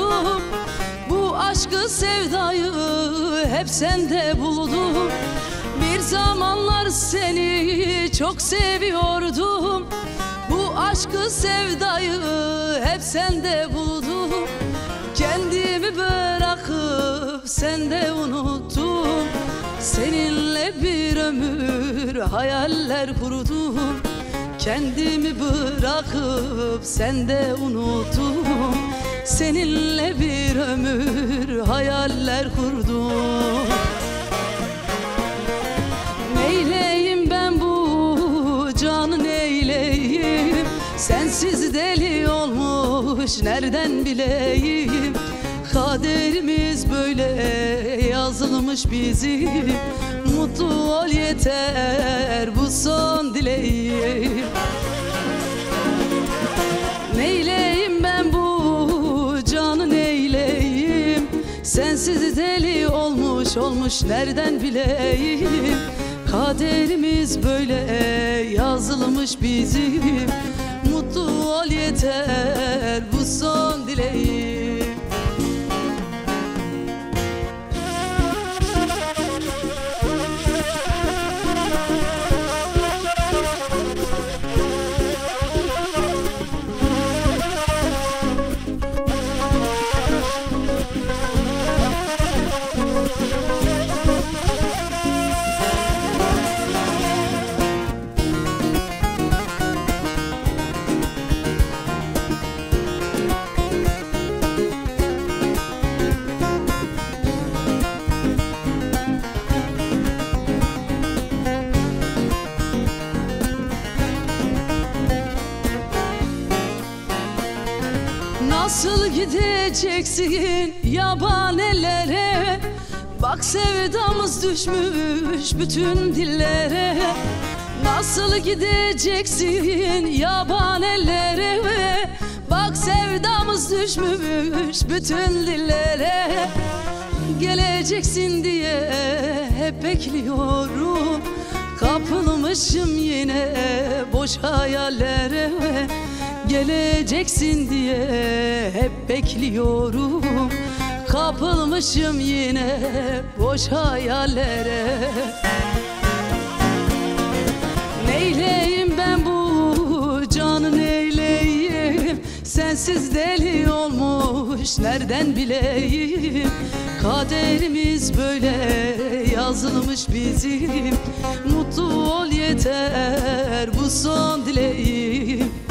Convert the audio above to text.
seviyordum. Bu aşkı sevdayı hep sende buldum. Bir zamanlar seni çok seviyordum. Bu aşkı sevdayı hep sende buldum. Kendimi bırakıp sende unuttum. Seninle bir ömür hayaller kurdum. Kendimi bırakıp sende unuttum. Seninle bir ömür hayaller kurdum. Neyleyim ben bu canı neyleyim? Sensiz deli olmuş nereden bileyim? Kaderimiz böyle yazılmış bizim. Mutlu ol yeter bu son dileğim. Neyleyim ben bu canı neyleyim? Sensiz deli olmuş nereden bileyim? Kaderimiz böyle yazılmış bizim. Mutlu ol yeter bu son dileğim. Nasıl gideceksin yaban ellere? Bak sevdamız düşmüş bütün dillere. Nasıl gideceksin yaban ellere? Bak sevdamız düşmüş bütün dillere. Geleceksin diye hep bekliyorum. Kapılmışım yine boş hayallere. Geleceksin diye hep bekliyorum. Kapılmışım yine boş hayallere. Neyleyim ben bu canı neyleyim? Sensiz deli olmuş nereden bileyim? Kaderimiz böyle yazılmış bizim. Mutlu ol yeter bu son dileğim.